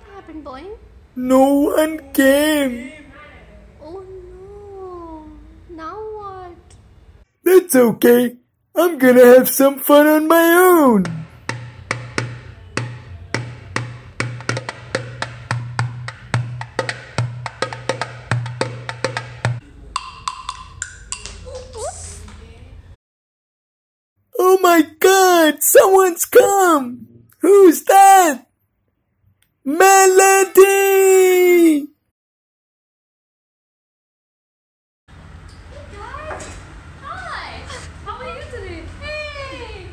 happened, boy? No one came. Oh no. Now what? That's okay. I'm gonna have some fun on my own. Oh my God! Someone's come! Who's that? Melody! Guys, hi. How are you today? Hey.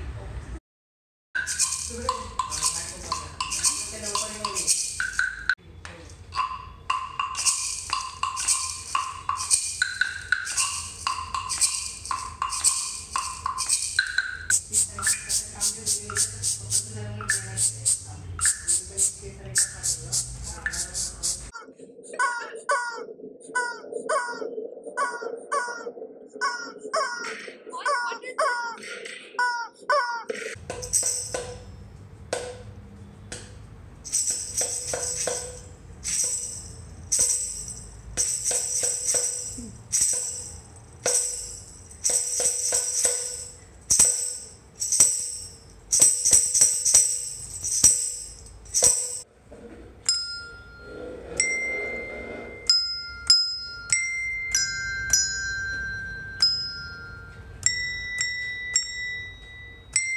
What is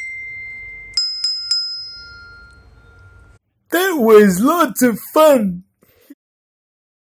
That was lots of fun.